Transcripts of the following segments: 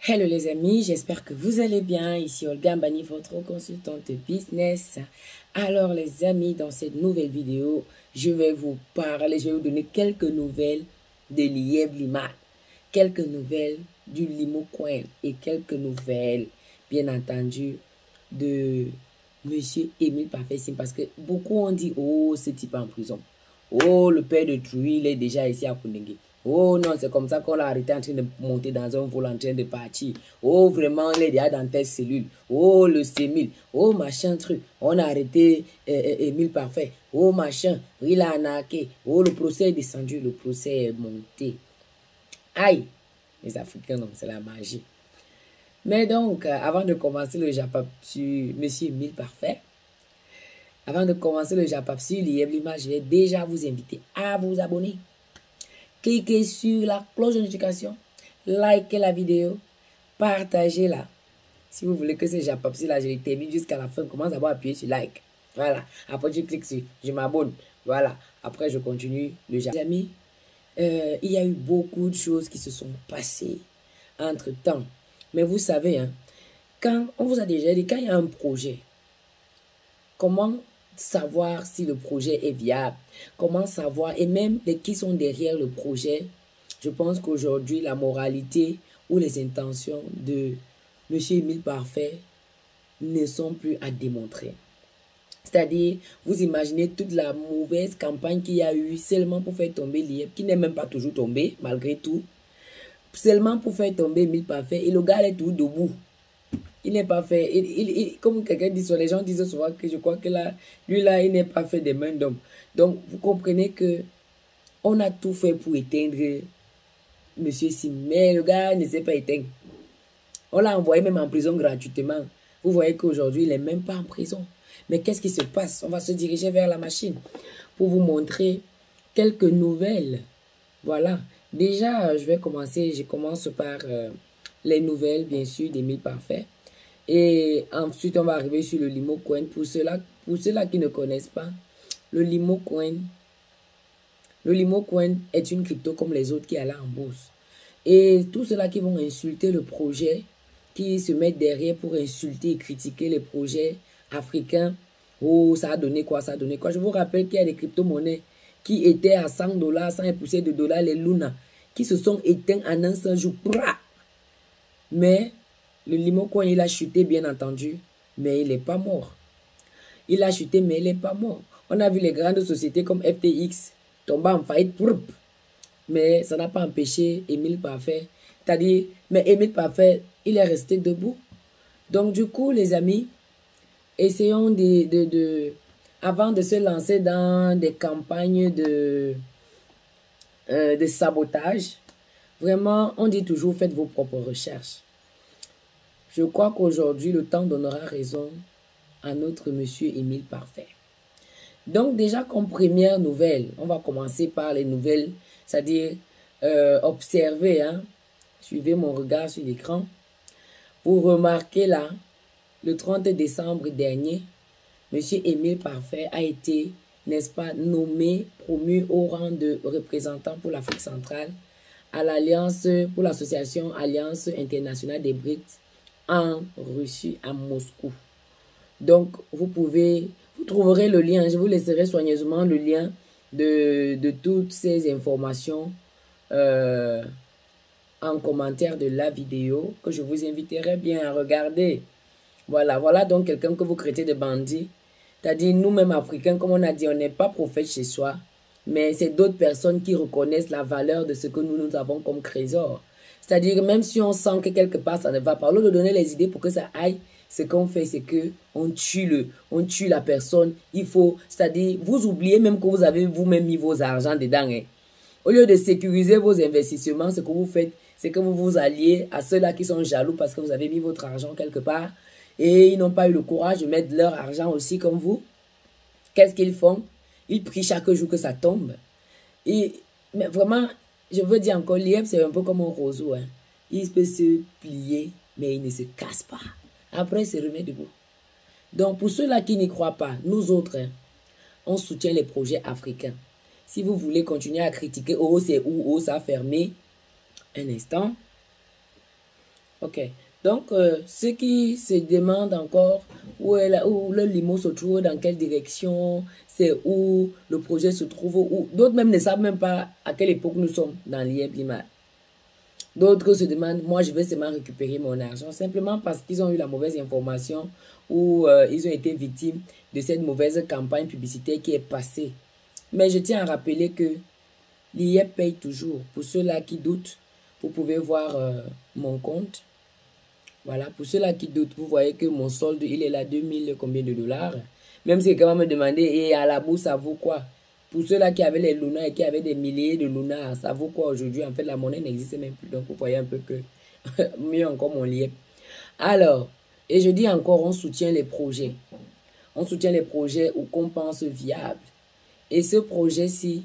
Hello les amis, j'espère que vous allez bien. Ici Olga Mbani, votre consultante business. Alors les amis, dans cette nouvelle vidéo, je vais vous donner quelques nouvelles de l'IEB Liman, quelques nouvelles du Limo Coin et quelques nouvelles, bien entendu, de Monsieur Émile Parfait-Singh, parce que beaucoup ont dit, oh, ce type en prison. Oh, le père de Trouy, il est déjà ici à Kouningue. Oh non, c'est comme ça qu'on l'a arrêté en train de monter dans un vol en train de partir. Oh, vraiment, il est déjà dans telle cellule. Oh, le C1000. Oh, machin truc. On a arrêté Émile Parfait. Oh, machin. Il a arnaqué. Oh, le procès est descendu. Le procès est monté. Aïe. Les Africains, non, c'est la magie. Mais donc, avant de commencer le Japap sur Monsieur Émile Parfait, avant de commencer le Japap sur l'IEB Liman, je vais déjà vous inviter à vous abonner. Cliquez sur la cloche de notification, likez la vidéo, partagez-la. Si vous voulez que ce Japapsi là, je le termine jusqu'à la fin, commence d'abord à appuyer sur like. Voilà. Après, tu cliques sur je m'abonne. Voilà. Après, je continue le Japap. Les amis, il y a eu beaucoup de choses qui se sont passées entre-temps. Mais vous savez, hein, quand on vous a déjà dit, quand il y a un projet, comment savoir si le projet est viable, comment savoir, et même les qui sont derrière le projet. Je pense qu'aujourd'hui, la moralité ou les intentions de M. Émile Parfait ne sont plus à démontrer. C'est-à-dire, vous imaginez toute la mauvaise campagne qu'il y a eu seulement pour faire tomber l'IEB, qui n'est même pas toujours tombé, malgré tout. Seulement pour faire tomber Émile Parfait, et le gars est tout debout. Il n'est pas fait, comme quelqu'un dit, les gens disent souvent que je crois que là, lui là, il n'est pas fait des mains d'homme. Donc, vous comprenez que on a tout fait pour éteindre M. Sim, mais le gars ne s'est pas éteint. On l'a envoyé même en prison gratuitement. Vous voyez qu'aujourd'hui, il n'est même pas en prison. Mais qu'est-ce qui se passe? On va se diriger vers la machine pour vous montrer quelques nouvelles. Voilà. Déjà, je commence par les nouvelles, bien sûr, d'Émile Parfait. Et ensuite, on va arriver sur le Limo Coin. Pour ceux-là qui ne connaissent pas, le Limo Coin est une crypto comme les autres qui est allée en bourse. Et tous ceux-là qui vont insulter le projet, qui se mettent derrière pour insulter et critiquer les projets africains, oh, ça a donné quoi, ça a donné quoi. Je vous rappelle qu'il y a des crypto-monnaies qui étaient à 100 $, 100 poussières de dollars, les Luna, qui se sont éteints en un seul jour. Mais le Limo Coin, il a chuté, bien entendu, mais il n'est pas mort. Il a chuté, mais il n'est pas mort. On a vu les grandes sociétés comme FTX tomber en faillite, mais ça n'a pas empêché Émile Parfait. C'est-à-dire, mais Émile Parfait, il est resté debout. Donc, du coup, les amis, essayons avant de se lancer dans des campagnes de sabotage, vraiment, on dit toujours, faites vos propres recherches. Je crois qu'aujourd'hui, le temps donnera raison à notre monsieur Émile Parfait. Donc, déjà, comme première nouvelle, on va commencer par les nouvelles, c'est-à-dire observer, hein, suivez mon regard sur l'écran. Vous remarquez là, le 30 décembre dernier, monsieur Émile Parfait a été, n'est-ce pas, nommé, promu au rang de représentant pour l'Afrique centrale à l'Alliance, pour l'association Alliance internationale des BRICS en Russie, à Moscou. Donc, vous trouverez le lien, je vous laisserai soigneusement le lien de toutes ces informations en commentaire de la vidéo que je vous inviterai bien à regarder. Voilà, voilà donc quelqu'un que vous traitez de bandit. C'est-à-dire, nous-mêmes Africains, comme on a dit, on n'est pas prophète chez soi, mais c'est d'autres personnes qui reconnaissent la valeur de ce que nous avons comme trésor. C'est-à-dire, même si on sent que quelque part ça ne va pas, au lieu de donner les idées pour que ça aille, ce qu'on fait, c'est que on tue la personne. Il faut, c'est-à-dire, vous oubliez même que vous avez vous-même mis vos argent dedans. Hein. Au lieu de sécuriser vos investissements, ce que vous faites, c'est que vous vous alliez à ceux-là qui sont jaloux parce que vous avez mis votre argent quelque part et ils n'ont pas eu le courage de mettre leur argent aussi comme vous. Qu'est-ce qu'ils font? Ils prient chaque jour que ça tombe. Mais vraiment, je veux dire encore, l'IEB, c'est un peu comme un roseau. Hein. Il peut se plier, mais il ne se casse pas. Après, il se remet debout. Donc, pour ceux-là qui n'y croient pas, nous autres, hein, on soutient les projets africains. Si vous voulez continuer à critiquer, oh, c'est où, oh, ça a fermé, un instant. Ok. Donc, ceux qui se demandent encore où le limo se trouve, dans quelle direction, c'est où le projet se trouve, où d'autres même ne savent même pas à quelle époque nous sommes dans l'IEP Lima. D'autres se demandent, moi je vais seulement récupérer mon argent, simplement parce qu'ils ont eu la mauvaise information ou ils ont été victimes de cette mauvaise campagne publicitaire qui est passée. Mais je tiens à rappeler que l'IEP paye toujours. Pour ceux-là qui doutent, vous pouvez voir mon compte. Voilà, pour ceux-là qui doutent, vous voyez que mon solde, il est là 2000 combien de dollars. Même si quelqu'un me demandait, et à la bourse, ça vaut quoi? Pour ceux-là qui avaient les lunas et qui avaient des milliers de lunas, ça vaut quoi aujourd'hui? En fait, la monnaie n'existe même plus. Donc, vous voyez un peu que mieux encore mon lien. Alors, et je dis encore, on soutient les projets. On soutient les projets qu'on pense viables. Et ce projet-ci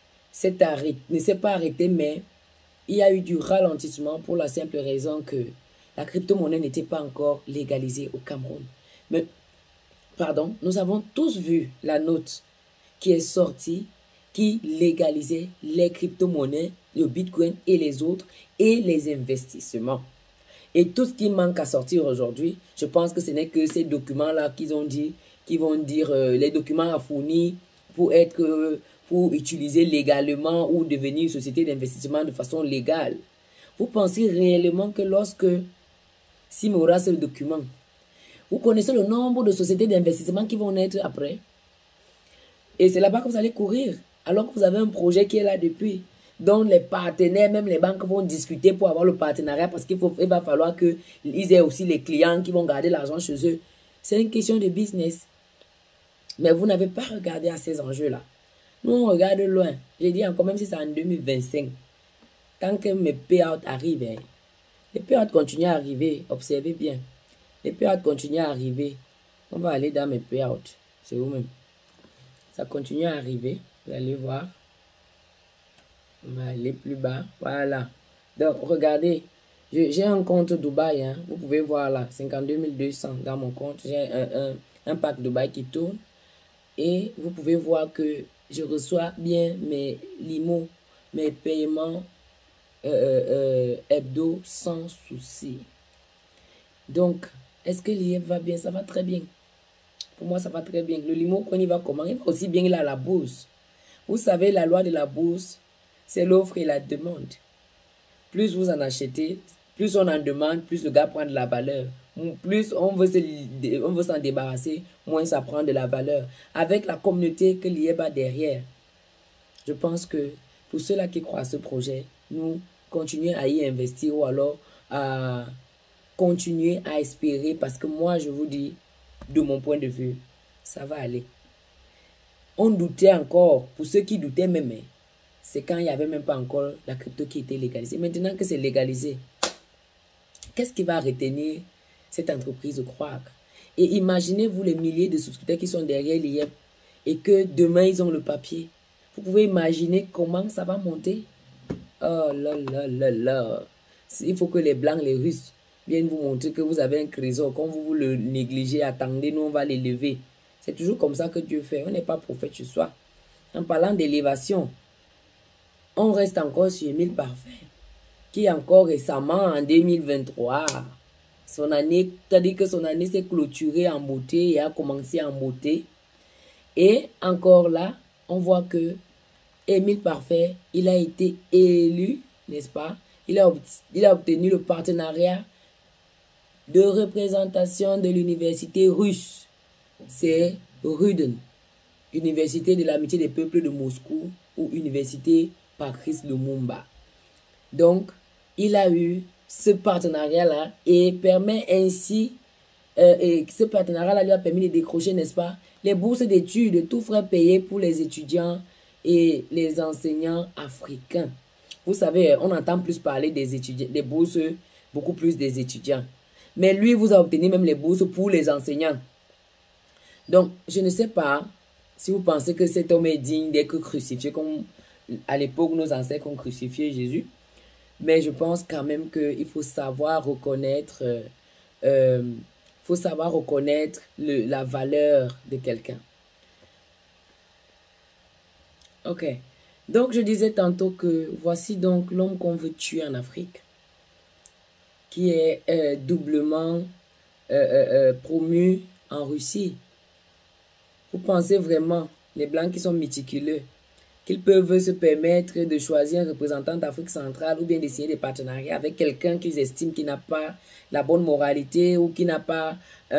ne s'est pas arrêté, mais il y a eu du ralentissement pour la simple raison que la crypto-monnaie n'était pas encore légalisée au Cameroun. Mais, pardon, nous avons tous vu la note qui est sortie, qui légalisait les crypto-monnaies, le Bitcoin et les autres, et les investissements. Et tout ce qui manque à sortir aujourd'hui, je pense que ce n'est que ces documents-là qu'ils ont dit, qui vont dire les documents à fournir pour utiliser légalement ou devenir une société d'investissement de façon légale. Vous pensez réellement que lorsque Sim aura ce document, vous connaissez le nombre de sociétés d'investissement qui vont naître après? Et c'est là-bas que vous allez courir, alors que vous avez un projet qui est là depuis, dont les partenaires, même les banques vont discuter pour avoir le partenariat parce qu'il va falloir qu'ils aient aussi les clients qui vont garder l'argent chez eux. C'est une question de business. Mais vous n'avez pas regardé à ces enjeux-là. Nous, on regarde loin. J'ai dit encore, même si c'est en 2025, tant que mes payouts arrivent, hein, les payouts continuent à arriver. Observez bien. Les payouts continuent à arriver. On va aller dans mes payouts. C'est vous-même. Ça continue à arriver. Vous allez voir. On va aller plus bas. Voilà. Donc, regardez. J'ai un compte Dubaï. Hein. Vous pouvez voir là. 52 200 dans mon compte. J'ai un pack Dubaï qui tourne. Et vous pouvez voir que je reçois bien mes limos, mes paiements hebdo sans souci. Donc, est-ce que l'IEP va bien? Ça va très bien. Pour moi, ça va très bien. Le limo, on y va comment? Il va aussi bien là à la bourse. Vous savez, la loi de la bourse, c'est l'offre et la demande. Plus vous en achetez, plus on en demande, plus le gars prend de la valeur. Plus on veut s'en débarrasser, moins ça prend de la valeur. Avec la communauté que l'IEP a derrière, je pense que pour ceux-là qui croient à ce projet, nous continuons à y investir ou alors à continuer à espérer parce que moi, je vous dis, de mon point de vue, ça va aller. On doutait encore, pour ceux qui doutaient même, c'est quand il n'y avait même pas encore la crypto qui était légalisée. Maintenant que c'est légalisé, qu'est-ce qui va retenir cette entreprise de croire? Et imaginez-vous les milliers de souscripteurs qui sont derrière l'IEP et que demain ils ont le papier. Vous pouvez imaginer comment ça va monter? Oh là là là là. Il faut que les Blancs, les Russes viennent vous montrer que vous avez un trésor. Quand vous le négligez, attendez, nous on va l'élever. C'est toujours comme ça que Dieu fait. On n'est pas prophète chez soi. En parlant d'élévation, on reste encore sur Émile Parfait, qui encore récemment, en 2023, son année, c'est-à-dire que son année s'est clôturée en beauté et a commencé en beauté. Et encore là, on voit que Émile Parfait, il a été élu, n'est-ce pas? Il a obtenu le partenariat de représentation de l'université russe. C'est Ruden, Université de l'amitié des peuples de Moscou ou Université Patrice Lumumba. Donc, il a eu ce partenariat-là et permet ainsi, ce partenariat-là lui a permis de décrocher, n'est-ce pas, les bourses d'études, tout frais payés pour les étudiants et les enseignants africains. Vous savez, on entend plus parler des étudiants, des bourses, beaucoup plus des étudiants. Mais lui, vous a obtenu même les bourses pour les enseignants. Donc, je ne sais pas si vous pensez que cet homme est digne d'être crucifié comme à l'époque nos ancêtres ont crucifié Jésus. Mais je pense quand même qu'il faut savoir reconnaître, la valeur de quelqu'un. Ok. Donc, je disais tantôt que voici donc l'homme qu'on veut tuer en Afrique. qui est doublement promu en Russie. Vous pensez vraiment, les Blancs qui sont méticuleux, qu'ils peuvent se permettre de choisir un représentant d'Afrique centrale ou bien de signer des partenariats avec quelqu'un qu'ils estiment qui n'a pas la bonne moralité ou qui n'a pas,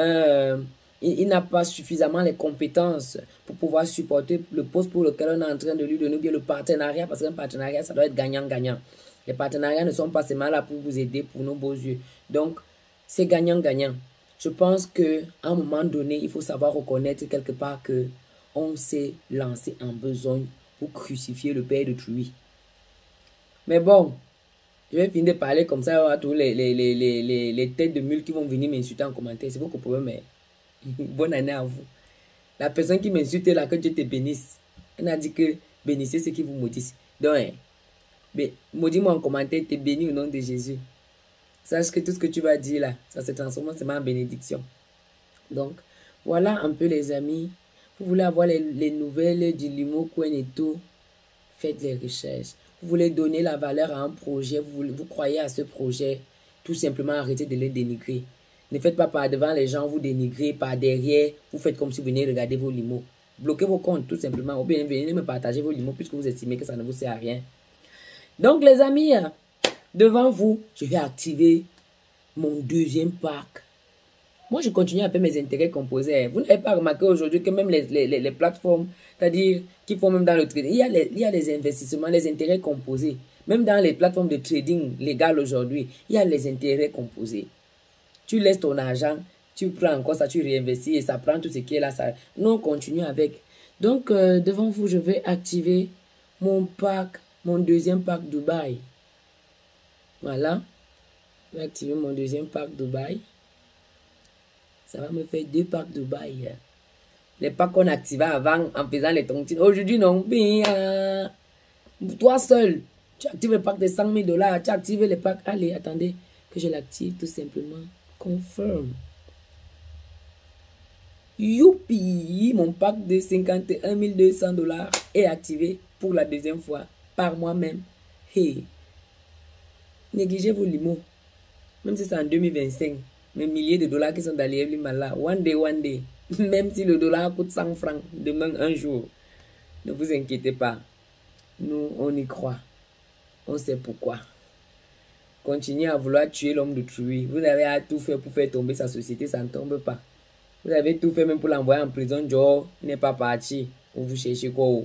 il n'a pas suffisamment les compétences pour pouvoir supporter le poste pour lequel on est en train de lui donner, ou bien le partenariat, parce qu'un partenariat, ça doit être gagnant-gagnant. Les partenariats ne sont pas seulement là pour vous aider pour nos beaux yeux. Donc, c'est gagnant-gagnant. Je pense qu'à un moment donné, il faut savoir reconnaître quelque part que on s'est lancé en besogne pour crucifier le père d'autrui. Mais bon, je vais finir de parler comme ça à tous les têtes de mule qui vont venir m'insulter en commentaire. C'est vous qui pouvez, mais bonne année à vous. La personne qui m'insulte là, que Dieu te bénisse. Elle a dit que bénissez ceux qui vous maudissent. Donc, maudis-moi en commentaire, t'es béni au nom de Jésus. Sache que tout ce que tu vas dire là, ça se transforme seulement en bénédiction. Donc, voilà un peu les amis. Vous voulez avoir les nouvelles du Limo Koueneto, faites les recherches. Vous voulez donner la valeur à un projet, vous croyez à ce projet, tout simplement arrêtez de le dénigrer. Ne faites pas par devant les gens, vous dénigrez, par derrière, vous faites comme si vous venez regarder vos limos. Bloquez vos comptes tout simplement, ou bien venez me partager vos limos puisque vous estimez que ça ne vous sert à rien. Donc les amis, devant vous, je vais activer mon deuxième pack. Moi, je continue à faire mes intérêts composés. Vous n'avez pas remarqué aujourd'hui que même les plateformes, c'est-à-dire qui font même dans le trading, il y a les investissements, les intérêts composés. Même dans les plateformes de trading légal aujourd'hui, il y a les intérêts composés. Tu laisses ton argent, tu prends encore ça, tu réinvestis et ça prend tout ce qui est là. Ça... Non, on continue avec. Donc, devant vous, je vais activer mon pack, mon deuxième pack Dubaï. Voilà. Je vais activer mon deuxième pack Dubaï. Ça va me faire 2 packs Dubaï. Les packs qu'on activait avant en faisant les tontines. Aujourd'hui, non. Bien, toi seul, tu actives le pack de 100 000 $. Tu actives les packs. Allez, attendez que je l'active tout simplement. Confirm. Youpi! Mon pack de 51 200 $ est activé pour la deuxième fois par moi-même. Hey! Négligez vos limos. Même si c'est en 2025. Mes milliers de dollars qui sont dans les là. One day. Même si le dollar coûte 100 francs demain un jour. Ne vous inquiétez pas. Nous, on y croit. On sait pourquoi. Continuez à vouloir tuer l'homme d'autrui. Vous avez tout fait pour faire tomber sa société, ça ne tombe pas. Vous avez tout fait même pour l'envoyer en prison. Joe, il n'est pas parti. Ou vous cherchez quoi?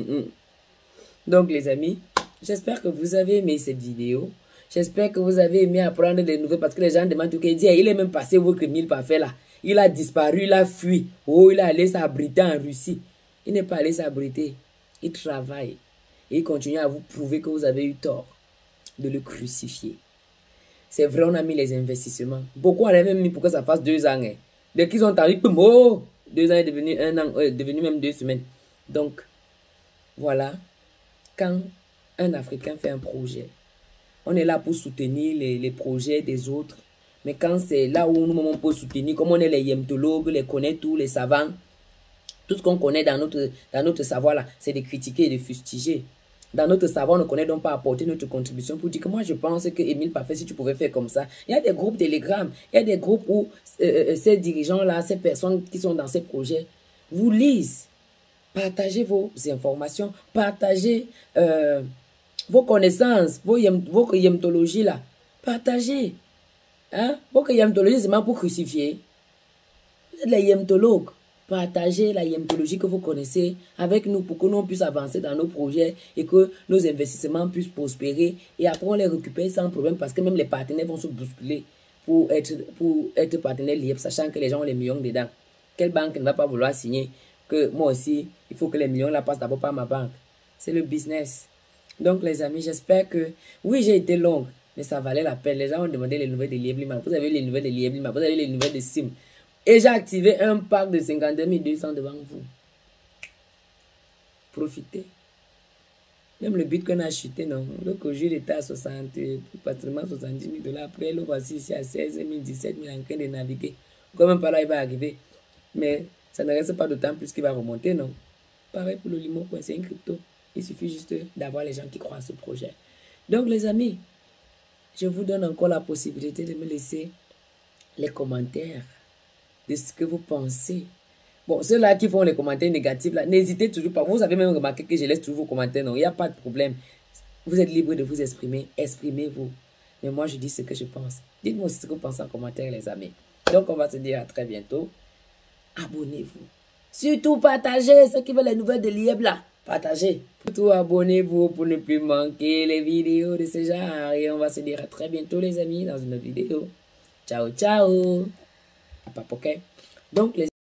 Donc les amis, j'espère que vous avez aimé cette vidéo. J'espère que vous avez aimé apprendre des nouvelles parce que les gens demandent tout qu'il dit. Il est même passé votre 1000 parfaits là. Il a disparu, il a fui. Oh, il est allé s'abriter en Russie. Il n'est pas allé s'abriter. Il travaille. Et il continue à vous prouver que vous avez eu tort de le crucifier. C'est vrai, on a mis les investissements. Beaucoup en avaient même mis pour que ça fasse 2 ans. Dès qu'ils ont tarif, oh, 2 ans est devenu 1 an, devenu même 2 semaines. Donc, voilà. Quand un Africain fait un projet, on est là pour soutenir les projets des autres. Mais quand c'est là où nous on peut soutenir, comme on est les yemtologues, les connaît tous, les savants, tout ce qu'on connaît dans notre savoir là, c'est de critiquer et de fustiger. Dans notre savoir, on ne connaît donc pas apporter notre contribution pour dire que moi je pense que Émile Parfait, si tu pouvais faire comme ça. Il y a des groupes Telegram, il y a des groupes où ces dirigeants-là, ces personnes qui sont dans ces projets, vous lisent. Partagez vos informations, partagez vos connaissances, vos yemtologies là. Partagez. Hein? Votre yemtologie, c'est même pour crucifier. Vous êtes les yemtologues. Partagez la yemtologie que vous connaissez avec nous pour que nous puissions avancer dans nos projets et que nos investissements puissent prospérer. Et après, on les récupère sans problème parce que même les partenaires vont se bousculer pour être partenaires liés, sachant que les gens ont les millions dedans. Quelle banque ne va pas vouloir signer que moi aussi, il faut que les millions là passent d'abord par ma banque? C'est le business. Donc, les amis, j'espère que... Oui, j'ai été longue, mais ça valait la peine. Les gens ont demandé les nouvelles de Lieblima. Vous avez les nouvelles de Lieblima. Vous avez les nouvelles de Sim. Et j'ai activé un pack de 52 200 devant vous. Profitez. Même le Bitcoin a chuté, non? Donc, aujourd'hui, il était à 60, pratiquement 70 000 $. Après, le voici ici à 16 000, 17 000 en train de naviguer. Quand même pas là, il va arriver. Mais ça ne reste pas d'autant plus qu'il va remonter, non? Pareil pour le Limo, c'est une crypto. Il suffit juste d'avoir les gens qui croient à ce projet. Donc, les amis, je vous donne encore la possibilité de me laisser les commentaires de ce que vous pensez. Bon, ceux-là qui font les commentaires négatifs, là, n'hésitez toujours pas. Vous avez même remarqué que je laisse toujours vos commentaires. Non, il n'y a pas de problème. Vous êtes libre de vous exprimer. Exprimez-vous. Mais moi, je dis ce que je pense. Dites-moi aussi ce que vous pensez en commentaire, les amis. Donc, on va se dire à très bientôt. Abonnez-vous. Surtout, partagez. Ceux qui veulent les nouvelles de l'IEB, là, partagez. Surtout, abonnez-vous pour ne plus manquer les vidéos de ce genre. Et on va se dire à très bientôt, les amis, dans une autre vidéo. Ciao, ciao. Donc, les